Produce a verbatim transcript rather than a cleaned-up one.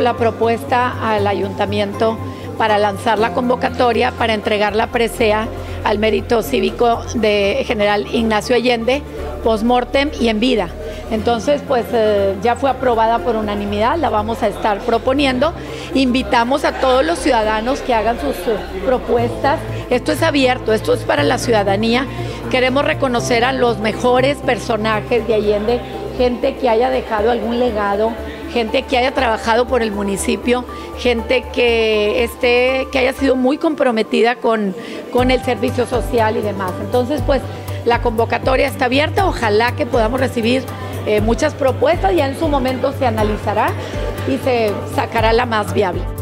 la propuesta al ayuntamiento para lanzar la convocatoria para entregar la presea al mérito cívico de general Ignacio Allende, post-mortem y en vida. Entonces, pues eh, ya fue aprobada por unanimidad, la vamos a estar proponiendo. Invitamos a todos los ciudadanos que hagan sus uh, propuestas. Esto es abierto, esto es para la ciudadanía. Queremos reconocer a los mejores personajes de Allende, gente que haya dejado algún legado, gente que haya trabajado por el municipio, gente que esté, que haya sido muy comprometida con, con el servicio social y demás. Entonces, pues la convocatoria está abierta, ojalá que podamos recibir eh, muchas propuestas, ya en su momento se analizará y se sacará la más viable.